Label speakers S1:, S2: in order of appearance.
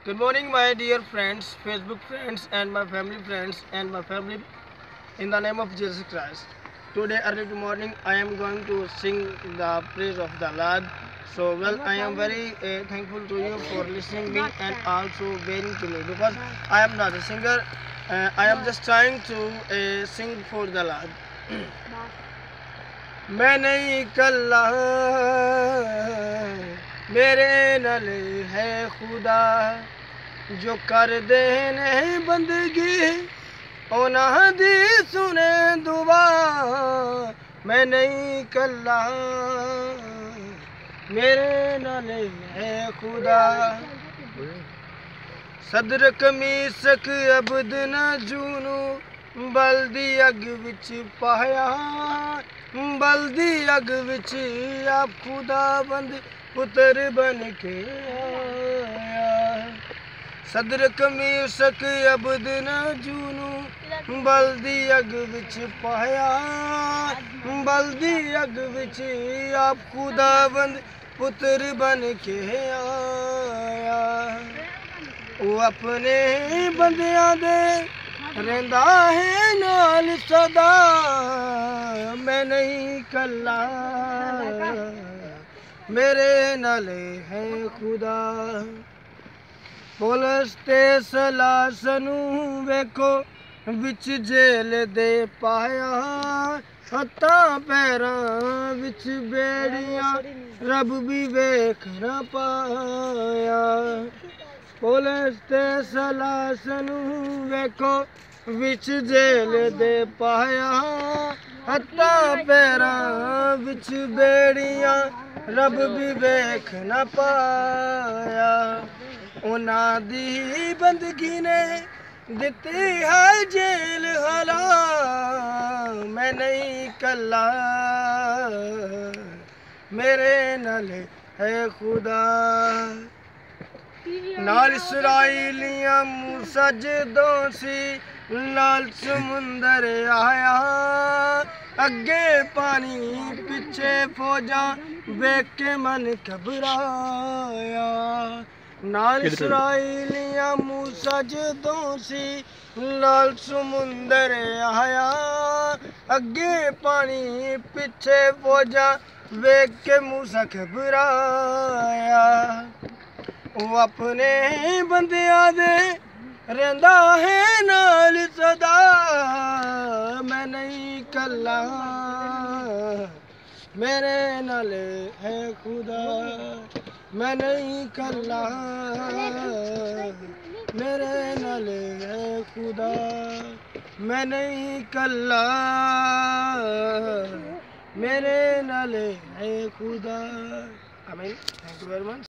S1: Good morning, my dear friends, Facebook friends, and my family friends, and my family in the name of Jesus Christ. Today, early morning, I am going to sing the praise of the Lord. So, well, I am very thankful to you for listening me and also bearing to me because I am not a singer. I am just trying to sing for the Lord. मैं नहीं कल्ला मेरे नल है खुदा जो कर दे नहीं बंदगी ओना दी सुने दुआ मैं नहीं कल्ला मेरे नल है खुदा सदर कमीसक अबद न जूनू बल्दी अग विच पाया बल्दी अग विच आप खुदा बंद पुत्र बन के आया सदर कमीसक अबद न जूनू बल्दी अग विच पाया बल्दी अग विच आप खुदा बंद पुत्र बन के आया वो अपने बंदियां दे रहंदा है नाल सदा मैं नहीं कल्ला मेरे नाल है खुदा पुलिस ते सलासनू वेखो विच जेल दे पाया हत्थां पैरां विच बेड़ियां रब भी वेख ना पाया पुलिस ते सलासनू वेखो विच जेल दे पाया हत्थां पैरां विच बेड़ियां रब भी वेख ना पाया उन्हां दी बंदगी ने दित्ती है जेल हला मैं नहीं कल्ला मेरे नाल है खुदा नाल इसराइलियां मूसा जदों सी लाल समुंदर आया अगे पानी पिछे फौजां वेख के मन घबराया नाल इसराइलियां मूसा जदों सी लाल समुंदर आया अगे पानी पिछे फौजां वेख के मूसा घबराया वो अपने बंदियां दे रहंदा है नाल सदा मैं नहीं कल्ला मेरे नाल है खुदा मैं नहीं कल्ला मेरे नाल है खुदा मैं नहीं कल्ला मेरे नाल है खुदा आमीन थैंक यू वेरी मच।